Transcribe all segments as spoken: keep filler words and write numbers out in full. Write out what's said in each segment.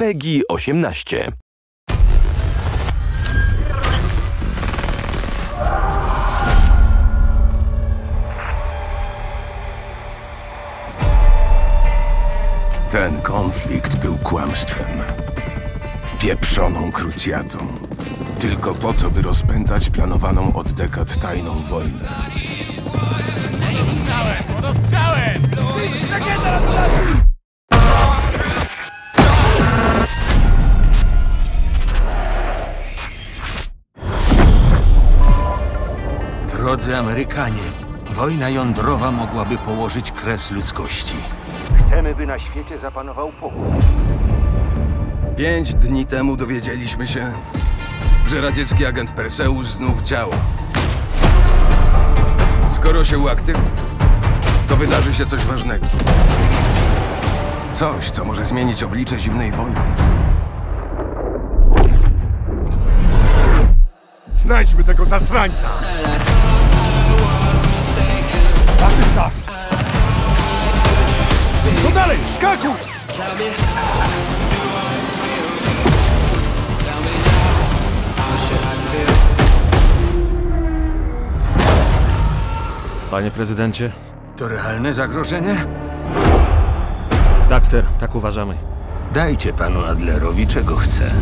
PEGI osiemnaście. Ten konflikt był kłamstwem. Pieprzoną krucjatą. Tylko po to, by rozpętać planowaną od dekad tajną wojnę. Dostrzałem! Dostrzałem! Rakieta na Drodzy Amerykanie, wojna jądrowa mogłaby położyć kres ludzkości. Chcemy, by na świecie zapanował pokój. Pięć dni temu dowiedzieliśmy się, że radziecki agent Perseus znów działa. Skoro się uaktywni, to wydarzy się coś ważnego. Coś, co może zmienić oblicze zimnej wojny. Znajdźmy tego zasrańca! Asystas! No dalej, skakuj! Panie prezydencie? To realne zagrożenie? Tak, ser, tak uważamy. Dajcie panu Adlerowi, czego chce.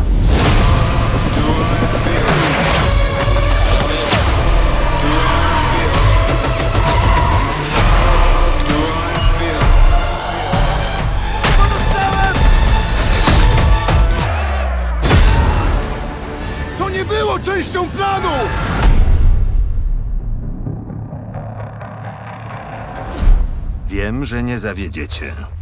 To nie było częścią planu! Wiem, że nie zawiedziecie.